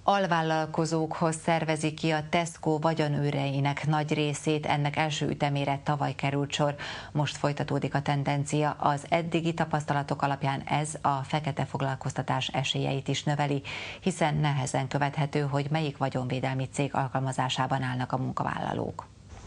Alvállalkozókhoz szervezik ki a Tesco vagyonőreinek nagy részét, ennek első ütemére tavaly került sor. Most folytatódik a tendencia, az eddigi tapasztalatok alapján ez a fekete foglalkoztatás esélyeit is növeli, hiszen nehezen követhető, hogy melyik vagyonvédelmi cég alkalmazásában állnak a munkavállalók.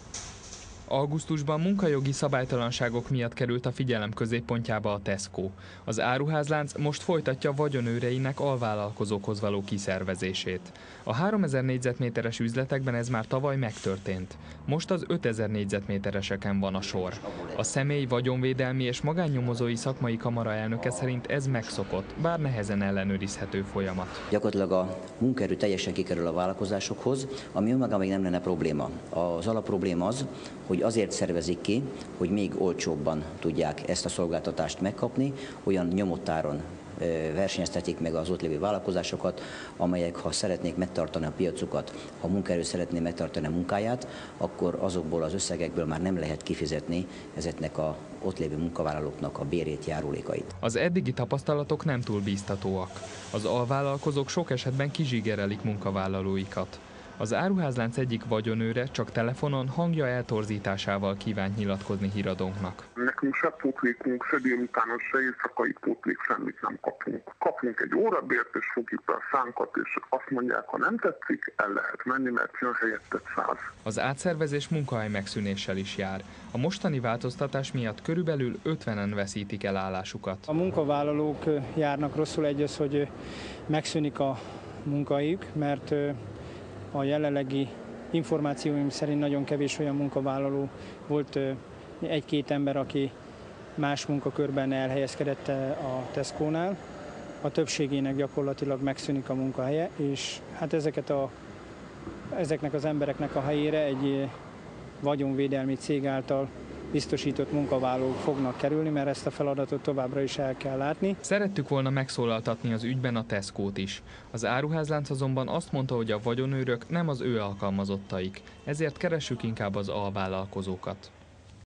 Augusztusban munkajogi szabálytalanságok miatt került a figyelem középpontjába a Tesco. Az áruházlánc most folytatja vagyonőreinek alvállalkozókhoz való kiszervezését. A 3000 négyzetméteres üzletekben ez már tavaly megtörtént. Most az 5000 négyzetmétereseken van a sor. A személy vagyonvédelmi és magánnyomozói szakmai kamara elnöke szerint ez megszokott, bár nehezen ellenőrizhető folyamat. Gyakorlatilag a munkaerő teljesen kikerül a vállalkozásokhoz, ami önmagában még nem lenne probléma. Az alapprobléma az, hogy azért szervezik ki, hogy még olcsóbban tudják ezt a szolgáltatást megkapni, olyan nyomott áron versenyeztetik meg az ott lévő vállalkozásokat, amelyek, ha szeretnék megtartani a piacukat, ha a munkaerő szeretné megtartani a munkáját, akkor azokból az összegekből már nem lehet kifizetni ezeknek a ott lévő munkavállalóknak a bérét, járulékait. Az eddigi tapasztalatok nem túl bíztatóak. Az alvállalkozók sok esetben kizsigerelik munkavállalóikat. Az áruházlánc egyik vagyonőre csak telefonon hangja eltorzításával kívánt nyilatkozni híradónknak. Nekünk se pótlékunk, se délutános, se éjszakai pótlék, semmit nem kapunk. Kapunk egy órabért, és fogjuk be a szánkat, és azt mondják, ha nem tetszik, el lehet menni, mert jön helyette 100. Az átszervezés munkahely megszűnéssel is jár. A mostani változtatás miatt körülbelül 50-en veszítik el állásukat. A munkavállalók járnak rosszul, egy az, hogy megszűnik a munkahelyük, mert a jelenlegi információim szerint nagyon kevés olyan munkavállaló volt, egy-két ember, aki más munkakörben elhelyezkedett a Tesco-nál. A többségének gyakorlatilag megszűnik a munkahelye, és hát ezeknek az embereknek a helyére egy vagyonvédelmi cég által biztosított munkavállalók fognak kerülni, mert ezt a feladatot továbbra is el kell látni. Szerettük volna megszólaltatni az ügyben a Tescót is. Az áruházlánc azonban azt mondta, hogy a vagyonőrök nem az ő alkalmazottaik, ezért keressük inkább az alvállalkozókat.